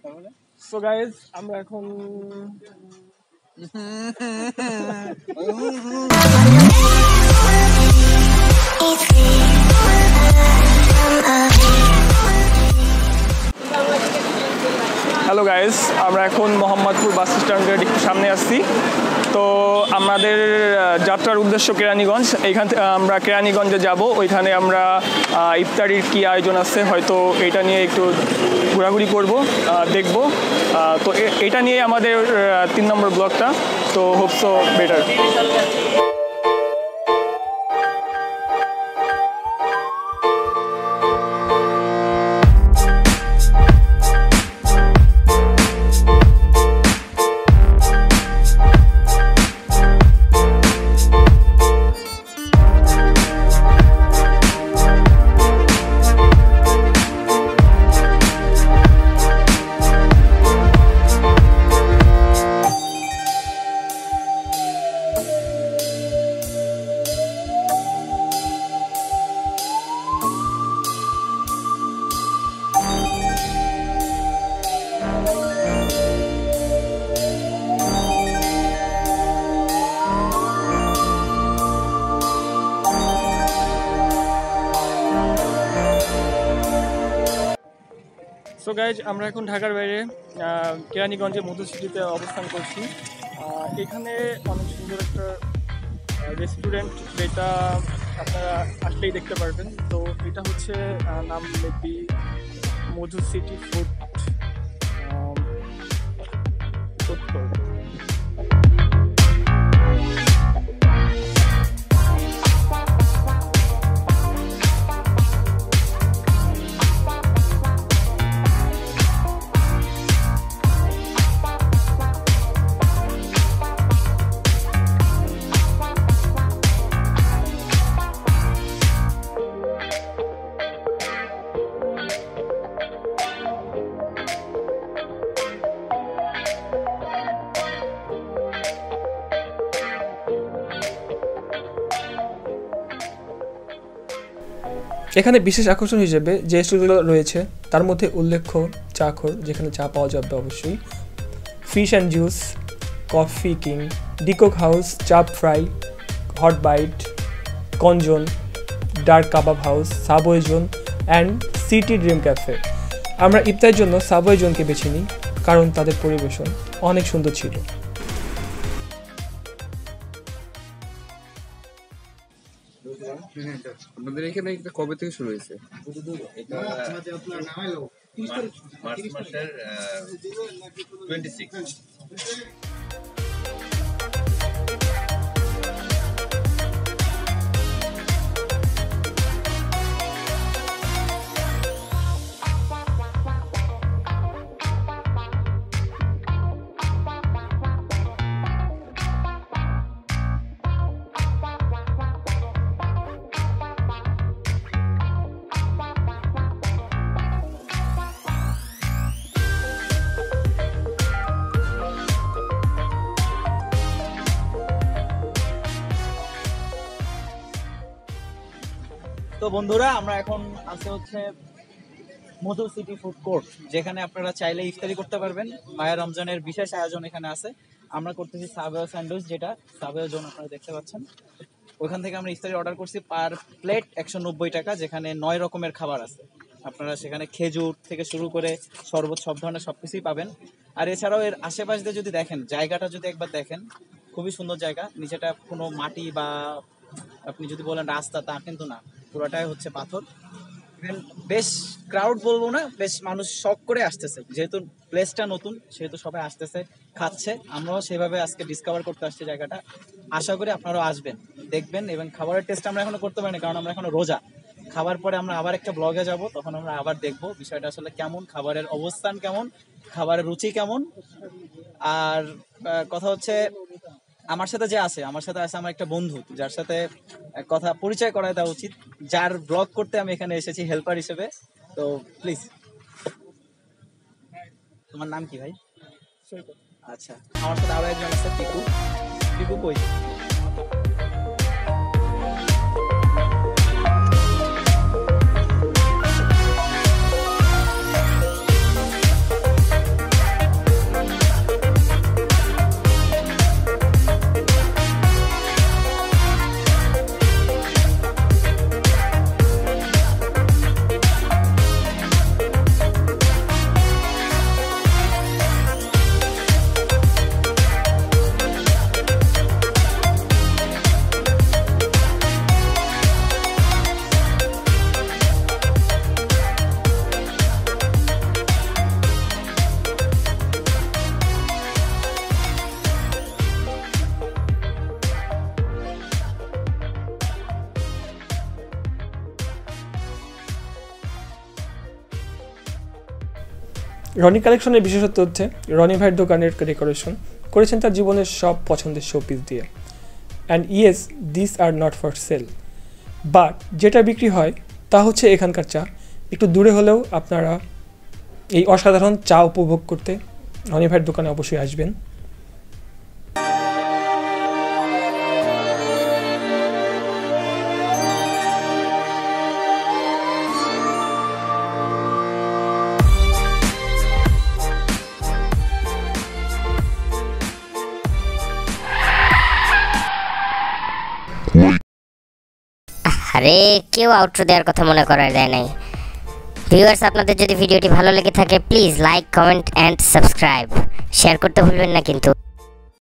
So guys আমরা এখন hello guys, আমরা এখন মোহাম্মদপুর বাস স্ট্যান্ডের একটু সামনে আসছি। তো আমাদের যাত্রার উদ্দেশ্য কেরানীগঞ্জ। এইখান থেকে আমরা কেরানীগঞ্জে যাব। ওইখানে আমরা ইফতারির কী আয়োজন আছে হয়তো এটা নিয়ে একটু ঘোরাঘুরি করব, দেখব। তো এটা নিয়ে আমাদের 3 নম্বর ব্লগটা। তো hope so better. So guys, আমরা এখন ঢাকার বাইরে কেরানীগঞ্জে মধু সিটিতে অবস্থান করছি। এখানে অনেক সুন্দর একটা রেস্টুরেন্ট, যেটা আপনারা আসলেই দেখতে পারবেন। তো এটা হচ্ছে নাম maybe Madhu city food court. এখানে বিশেষ আকর্ষণ হিসেবে যে স্টলগুলো রয়েছে তার মধ্যে উল্লেখ্য চাখর, যেখানে চা পাওয়া যাবে অবশ্যই, fish and juice, coffee king, ডিকক house, chaap fry, hot bite, কনজন, dark kebab house, Subway zone and city dream cafe. আমরা ইফতারের জন্য সাবওয়ে জোনকে বেছে নিই কারণ তাদের পরিবেশন অনেক সুন্দর ছিল। আপনাদের এখানে কবে থেকে শুরু হয়েছে? মার্চ মাসের 26। তো বন্ধুরা, আমরা এখন আছে হচ্ছে মধু সিটি ফুড কোর্ট, যেখানে আপনারা চাইলে ইফতারি করতে পারবেন। মায়া রমজানের বিশেষ আয়োজন এখানে আছে। আমরা করতেছি সাবওয়ে স্যান্ডউইচ, যেটা সাবওয়ে জোন আপনারা দেখতে পাচ্ছেন। ওইখান থেকে আমরা ইফতারি অর্ডার করছি পার প্লেট 190 টাকা, যেখানে 9 রকমের খাবার আছে। আপনারা সেখানে খেজুর থেকে শুরু করে শরবত, সব ধরনের সবকিছুই পাবেন। আর এছাড়াও এর আশেপাশ দিয়ে যদি দেখেন, জায়গাটা যদি একবার দেখেন, খুবই সুন্দর জায়গা। নিচেটা কোনো মাটি বা আপনি যদি বলেন রাস্তা, তা কিন্তু না, পুরোটাই হচ্ছে পাথর। বেশ ক্রাউড বলবো না, বেশ মানুষ শখ করে আসতেছে, যেহেতু প্লেসটা নতুন সেহেতু সবাই আসতেছে, খাচ্ছে। আমরাও সেভাবে আজকে ডিসকভার করতে আসছি জায়গাটা। আশা করি আপনারাও আসবেন, দেখবেন। এবং খাবারের টেস্ট আমরা এখনো করতে পারিনি, কারণ আমরা এখনো রোজা। খাবার পরে আমরা আবার একটা ব্লগে যাব, তখন আমরা আবার দেখবো বিষয়টা আসলে কেমন, খাবারের অবস্থান কেমন, খাবারের রুচি কেমন। আর কথা হচ্ছে, আমার সাথে যে আছে, আমার সাথে আছে আমার একটা বন্ধু, যার সাথে কথা পরিচয় করায় দেওয়া উচিত, যার ব্লগ করতে আমি এখানে এসেছি হেল্পার হিসেবে। তো প্লিজ, তোমার নাম কি ভাই? আচ্ছা, আমার সাথে আরো একজন আছে, পিকু। পিকু কই? রনি কালেকশনের বিশেষত্ব হচ্ছে রনি ভাইয়ের দোকানের ডেকোরেশন করেছেন তার জীবনের সব পছন্দের শোপিস দিয়ে। And yes, this are not for sale, but যেটা বিক্রি হয় তা হচ্ছে এখানকার চা। একটু দূরে হলেও আপনারা এই অসাধারণ চা উপভোগ করতে রনি ভাইয়ের দোকানে অবশ্যই আসবেন। আরে কেউ আউটরো দেওয়ার কথা মনে করার দেয় নাই। ভিউয়ার্স, আপনাদের যদি ভিডিওটি ভালো লেগে থাকে please like, comment and subscribe, share করতে ভুলবেন না কিন্তু।